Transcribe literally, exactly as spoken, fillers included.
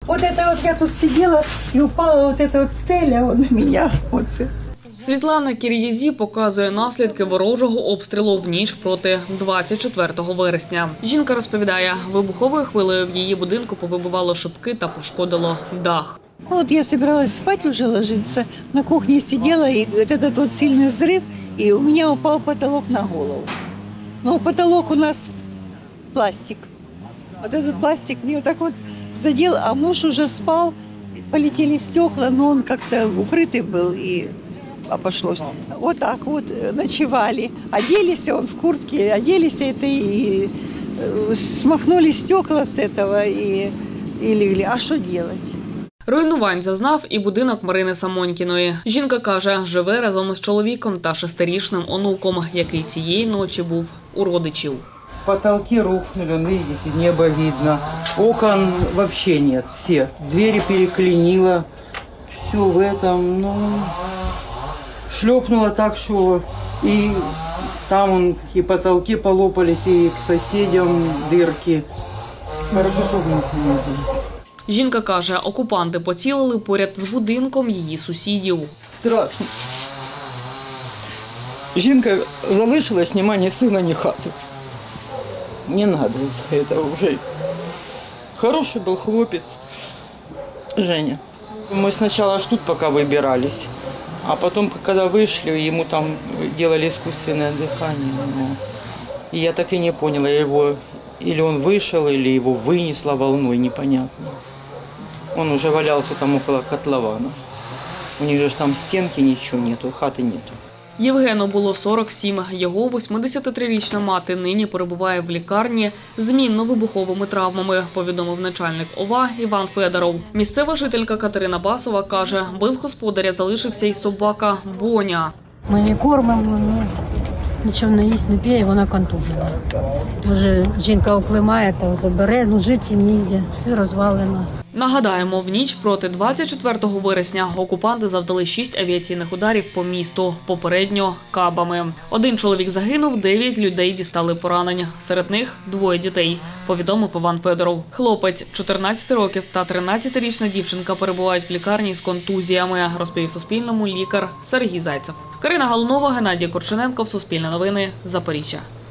Вот это вот я тут сидела и упала вот эта вот стеля вот на меня. Вот. Світлана Кір'єзі показує наслідки ворожого обстрілу в ніч проти двадцять четвертого вересня. Жінка розповідає, вибуховою хвилею в її будинку повибивало шибки та пошкодило дах. Вот я собиралась спать уже ложиться, на кухне сидела, и вот этот вот сильный взрыв, и у меня упал потолок на голову. Но потолок у нас пластик. Вот этот пластик мне вот так вот задел, а муж уже спал, полетели стекла, но он как-то укрытый был, и обошлось. Вот так вот ночевали. Оделись, он в куртке, оделись это, и смахнули стекла с этого, и, и легли. А что делать? Руйнувань зазнав і будинок Марини Самонькіної. Жінка каже, живе разом із чоловіком та шестирічним онуком, який цієї ночі був у родичів. Потолки рухнули, видите, небо видно. Окон вообще нет, все. Двери переклинило, все в этом, ну, шлепнуло так, что и там он, и потолки полопались, и к соседям дырки. Хорошо, что внук не было. Жінка каже, окупанти поцілили поряд з будинком її сусідів. Страшно. Жінка залишилась, нема ні сина, ні хати. Не надо за это уже. Хороший был хлопец, Женя. Мы сначала аж тут пока выбирались, а потом, когда вышли, ему там делали искусственное дыхание. Но... И я так и не поняла, его или он вышел, или его вынесло волной, непонятно. Он уже валялся там около котлована. У них же там стенки, ничего нету, хаты нету. Євгену було сорок сім. Його восьмидесятитрирічна мати нині перебуває в лікарні з мінно-вибуховими травмами, повідомив начальник ОВА Іван Федоров. Місцева жителька Катерина Басова каже, без господаря залишився й собака Боня. Ми її кормимо, ну, нічого не їсть, не п'є, вона контужена. Вже жінка оклимає, та забере, ну жити ніде, все розвалено. Нагадаємо, в ніч проти двадцять четвертого вересня окупанти завдали шість авіаційних ударів по місту, попередньо кабами. Один чоловік загинув, дев'ять людей дістали поранення. Серед них двоє дітей, повідомив Іван Федоров. Хлопець, чотирнадцять років та тринадцятирічна дівчинка перебувають в лікарні з контузіями, розповів Суспільному лікар Сергій Зайцев. Карина Галунова, Геннадій Корчененко, Суспільне новини, Запоріжжя.